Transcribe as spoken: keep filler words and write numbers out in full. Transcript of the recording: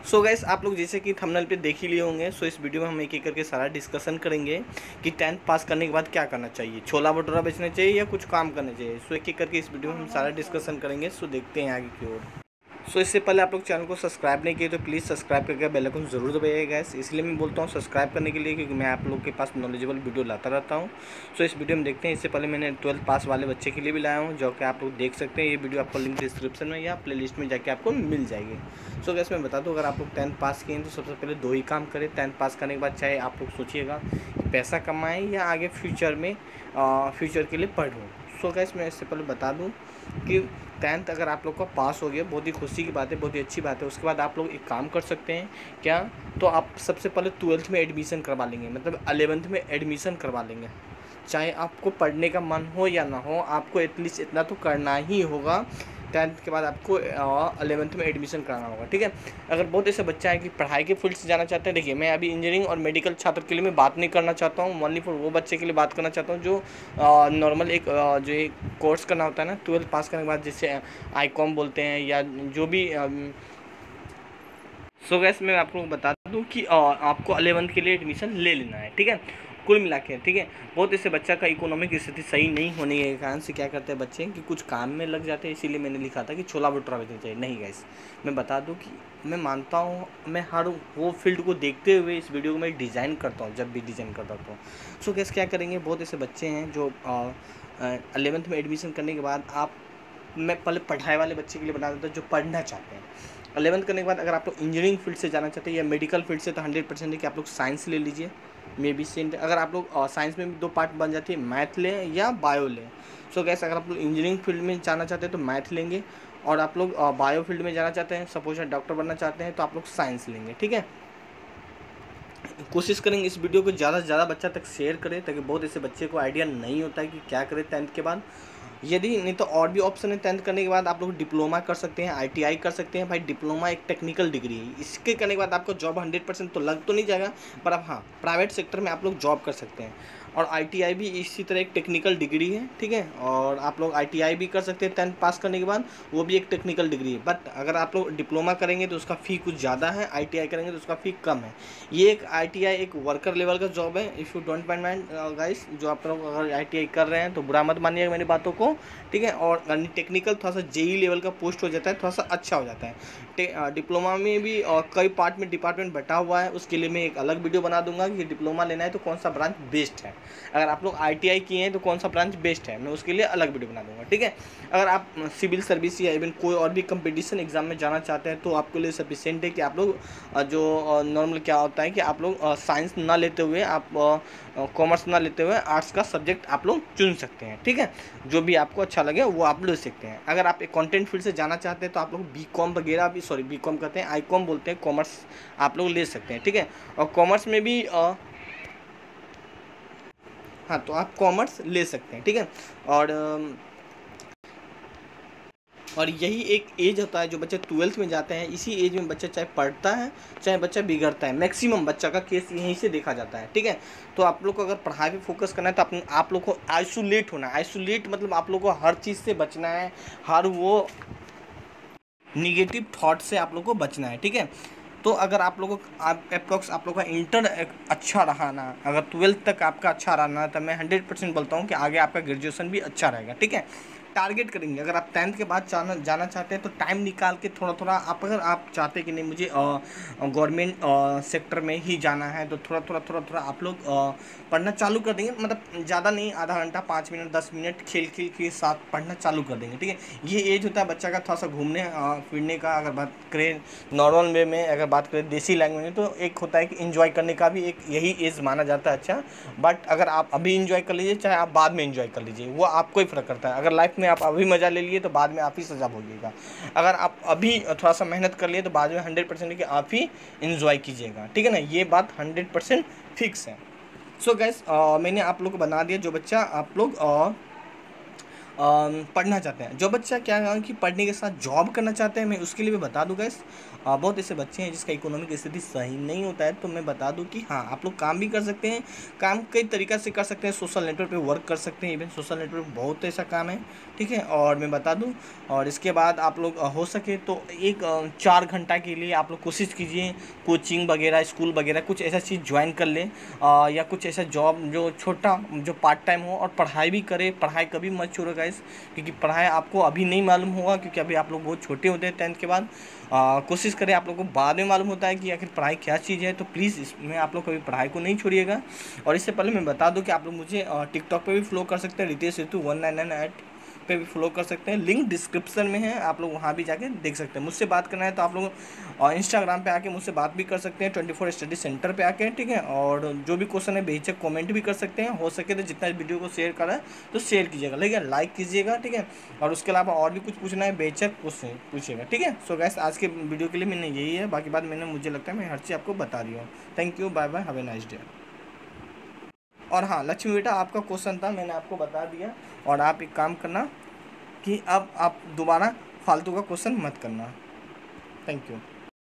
So guys आप लोग जैसे कि थंबनेल पे देख ही लिए होंगे। सो इस वीडियो में हम एक एक करके सारा डिस्कशन करेंगे कि टेंथ पास करने के बाद क्या करना चाहिए, छोला भटूरा बेचना चाहिए या कुछ काम करना चाहिए। सो एक एक करके इस वीडियो में हम सारा डिस्कशन करेंगे। सो देखते हैं आगे की ओर। सो इससे पहले आप लोग चैनल को सब्सक्राइब नहीं किए तो प्लीज़ सब्सक्राइब करके बेल आइकन जरूर दबाइएगा गाइस। इसलिए मैं बोलता हूँ सब्सक्राइब करने के लिए क्योंकि मैं आप लोग के पास नॉलेजेबल वीडियो लाता रहता हूँ। सो इस वीडियो में देखते हैं। इससे पहले मैंने ट्वेल्थ पास वाले बच्चे के लिए भी लाया हूँ जो कि आप लोग देख सकते हैं। ये वीडियो आपको लिंक डिस्क्रिप्शन में या प्ले लिस्ट में जाके आपको मिल जाएगी। सो गाइस मैं बता दूँ, अगर आप लोग टेंथ पास किए तो सबसे पहले दो ही काम करें। टेंथ पास करने के बाद चाहे आप लोग सोचिएगा कि पैसा कमाएँ या आगे फ्यूचर में फ्यूचर के लिए पढ़ूँ। सो गाइस मैं इससे पहले बता दूँ कि टेंथ अगर आप लोग का पास हो गया बहुत ही खुशी की बात है, बहुत ही अच्छी बात है। उसके बाद आप लोग एक काम कर सकते हैं क्या, तो आप सबसे पहले ट्वेल्थ में एडमिशन करवा लेंगे, मतलब अलेवेंथ में एडमिशन करवा लेंगे। चाहे आपको पढ़ने का मन हो या ना हो, आपको एटलीस्ट इतना तो करना ही होगा। टेंथ के बाद आपको अलेवेंथ में एडमिशन कराना होगा, ठीक है। अगर बहुत ऐसे बच्चा है कि पढ़ाई के फील्ड से जाना चाहते हैं, देखिए मैं अभी इंजीनियरिंग और मेडिकल छात्र के लिए मैं बात नहीं करना चाहता हूँ, ओनली फॉर वो बच्चे के लिए बात करना चाहता हूँ जो नॉर्मल एक आ, जो एक कोर्स करना होता है ना ट्वेल्थ पास करने के बाद, जिससे आई कॉम बोलते हैं या जो भी। सो गैस मैं आपको बता दूं कि आ, आपको अलेवेंथ के लिए एडमिशन ले लेना है, ठीक है। कुल मिला के, ठीक है। बहुत ऐसे बच्चा का इकोनॉमिक स्थिति सही नहीं होने के कारण से क्या करते हैं बच्चे कि कुछ काम में लग जाते हैं। इसीलिए मैंने लिखा था कि छोला भटूरा बेचना चाहिए। नहीं गैस, मैं बता दूं कि मैं मानता हूं, मैं हर वो फील्ड को देखते हुए इस वीडियो को मैं डिज़ाइन करता हूं, जब भी डिज़ाइन करता हूँ। सो गैस क्या करेंगे, बहुत ऐसे बच्चे हैं जो अलेवेंथ में एडमिशन करने के बाद, आप मैं पहले पढ़ाई वाले बच्चे के लिए बता देता हूँ जो पढ़ना चाहते हैं। अलेवेंथ करने के बाद अगर आप लोग इंजीनियरिंग फील्ड से जाना चाहते हैं या मेडिकल फील्ड से, तो हंड्रेड परसेंट है कि आप लोग साइंस ले लीजिए। मे बी सेंट अगर आप लोग साइंस में भी दो पार्ट बन जाती है, मैथ लें या बायो लें। सो गैस अगर आप लोग इंजीनियरिंग फील्ड में जाना चाहते हैं तो मैथ लेंगे, और आप लोग बायो फील्ड में जाना चाहते हैं, सपोज डॉक्टर बनना चाहते हैं, तो आप लोग साइंस लेंगे, ठीक है। कोशिश करेंगे इस वीडियो को ज़्यादा से ज़्यादा बच्चा तक शेयर करें, ताकि बहुत ऐसे बच्चे को आइडिया नहीं होता है कि क्या करें टेंथ के बाद। यदि नहीं तो और भी ऑप्शन है, टेंथ करने के बाद आप लोग डिप्लोमा कर सकते हैं, आईटीआई कर सकते हैं। भाई डिप्लोमा एक टेक्निकल डिग्री है, इसके करने के बाद आपको जॉब हंड्रेड परसेंट तो लग तो नहीं जाएगा, पर अब हाँ प्राइवेट सेक्टर में आप लोग जॉब कर सकते हैं। और आईटीआई भी इसी तरह एक टेक्निकल डिग्री है, ठीक है। और आप लोग आईटीआई भी कर सकते हैं टेंथ पास करने के बाद, वो भी एक टेक्निकल डिग्री है। बट अगर आप लोग डिप्लोमा करेंगे तो उसका फ़ी कुछ ज़्यादा है, आईटीआई करेंगे तो उसका फ़ी कम है। ये एक आईटीआई एक वर्कर लेवल का जॉब है। If you don't mind mind guys, जो आप लोग अगर आईटीआई कर रहे हैं तो बुरा मत मानिएगा मेरी बातों को, ठीक है। और टेक्निकल थोड़ा सा जेई लेवल का पोस्ट हो जाता है, थोड़ा सा अच्छा हो जाता है। डिप्लोमा में भी और कई पार्ट में डिपार्टमेंट बटा हुआ है, उसके लिए मैं एक अलग वीडियो बना दूंगा कि डिप्लोमा लेना है तो कौन सा ब्रांच बेस्ट है। अगर आप लोग आईटीआई किए हैं तो कौन सा ब्रांच बेस्ट है, मैं उसके लिए अलग वीडियो बना दूंगा, ठीक है। अगर आप सिविल सर्विस या इवन कोई और भी कंपटीशन एग्जाम में जाना चाहते हैं तो आपके लिए सफिशिएंट है कि आप लोग जो नॉर्मल क्या होता है कि आप लोग साइंस ना लेते हुए, आप कॉमर्स ना लेते हुए आर्ट्स का सब्जेक्ट आप लोग चुन सकते हैं, ठीक है। जो भी आपको अच्छा लगे वो आप ले सकते हैं। अगर आप एक कंटेंट फील्ड से जाना चाहते हैं तो आप लोग बी कॉम वगैरह भी, सॉरी बी कॉम कहते हैं, आई कॉम बोलते हैं, कॉमर्स आप लोग ले सकते हैं, ठीक है। और कॉमर्स में भी आ, हाँ तो आप कॉमर्स ले सकते हैं, ठीक है। और और यही एक एज होता है जो बच्चे ट्वेल्थ में जाते हैं। इसी एज में बच्चा चाहे पढ़ता है चाहे बच्चा बिगड़ता है, मैक्सिमम बच्चा का केस यहीं से देखा जाता है, ठीक है। तो आप लोग को अगर पढ़ाई पे फोकस करना है तो आप, आप लोग को आइसोलेट होना है। आइसोलेट मतलब आप लोग को हर चीज़ से बचना है, हर वो निगेटिव थॉट से आप लोग को बचना है, ठीक है। तो अगर आप लोगों को आप अप्रॉक्स आप लोग का इंटर अच्छा रहा ना, अगर ट्वेल्थ तक आपका अच्छा रहा ना, तो मैं हंड्रेड परसेंट बोलता हूँ कि आगे आपका ग्रेजुएशन भी अच्छा रहेगा, ठीक है। टारगेट करेंगे, अगर आप टेंथ के बाद जाना जाना चाहते हैं तो टाइम निकाल के थोड़ा थोड़ा आप, अगर आप चाहते हैं कि नहीं मुझे गवर्नमेंट सेक्टर में ही जाना है, तो थोड़ा थोड़ा थोड़ा थोड़ा आप लोग पढ़ना चालू कर देंगे। मतलब ज़्यादा नहीं, आधा घंटा पाँच मिनट दस मिनट खेल खेल के साथ पढ़ना चालू कर देंगे, ठीक है। ये एज होता है बच्चा का थोड़ा सा घूमने फिरने का। अगर बात करें नॉर्मल वे में, अगर बात करें देसी लैंग्वेज में, तो एक होता है कि इन्जॉय करने का भी एक यही एज माना जाता है अच्छा। बट अगर आप अभी इन्जॉय कर लीजिए चाहे आप बाद में इन्जॉय कर लीजिए, वो आपको ही फ़र्क करता है। अगर लाइफ में आप अभी मज़ा ले लिए तो बाद में आप ही सजा भोगिएगा। अगर आप अभी थोड़ा सा मेहनत कर लिए तो बाद में हंड्रेड परसेंट कि आप ही इन्जॉय कीजिएगा, ठीक है ना। ये बात हंड्रेड परसेंट फिक्स है। सो गैस मैंने आप लोग को बना दिया, जो बच्चा आप लोग पढ़ना चाहते हैं, जो बच्चा क्या है कि पढ़ने के साथ जॉब करना चाहते हैं, मैं उसके लिए भी बता दूँ गाइस। बहुत ऐसे बच्चे हैं जिसका इकोनॉमिक स्थिति सही नहीं होता है, तो मैं बता दूं कि हाँ आप लोग काम भी कर सकते हैं। काम कई तरीक़ा से कर सकते हैं, सोशल नेटवर्क पे वर्क कर सकते हैं, इवन सोशल नेटवर्क बहुत ऐसा काम है, ठीक है। और मैं बता दूं, और इसके बाद आप लोग हो सके तो एक चार घंटा के लिए आप लोग कोशिश कीजिए कोचिंग वगैरह, स्कूल वगैरह कुछ ऐसा चीज़ ज्वाइन कर लें, या कुछ ऐसा जॉब जो छोटा जो पार्ट टाइम हो, और पढ़ाई भी करें। पढ़ाई कभी मत छोड़ो गाइस, क्योंकि पढ़ाई आपको अभी नहीं मालूम होगा, क्योंकि अभी आप लोग बहुत छोटे होते हैं टेंथ के बाद। आ, कोशिश करें, आप लोग को बाद में मालूम होता है कि आखिर पढ़ाई क्या चीज़ है। तो प्लीज़ इसमें आप लोग कभी पढ़ाई को नहीं छोड़िएगा। और इससे पहले मैं बता दूं कि आप लोग मुझे टिकटॉक पे भी फॉलो कर सकते हैं, Ritesh Ritu one nine nine eight पे भी फॉलो कर सकते हैं, लिंक डिस्क्रिप्शन में है, आप लोग वहाँ भी जाके देख सकते हैं। मुझसे बात करना है तो आप लोग इंस्टाग्राम पे आके मुझसे बात भी कर सकते हैं, ट्वेंटी फोर स्टडी सेंटर पे आके, ठीक है। और जो भी क्वेश्चन है बेहिचक कमेंट भी कर सकते हैं, हो सके तो जितना वीडियो को शेयर करा तो शेयर कीजिएगा, ठीक है, लाइक कीजिएगा, ठीक है। और उसके अलावा और भी कुछ पूछना है बेहिचक उससे पूछिएगा, ठीक है। सो गाइस आज के वीडियो के लिए मैंने यही है, बाकी बात मैंने मुझे लगता है मैं हर चीज़ आपको बता दिया हूँ। Thank you, bye bye, have a nice day. और हाँ लक्ष्मी बेटा, आपका क्वेश्चन था, मैंने आपको बता दिया। और आप एक काम करना कि अब आप दोबारा फालतू का क्वेश्चन मत करना। Thank you.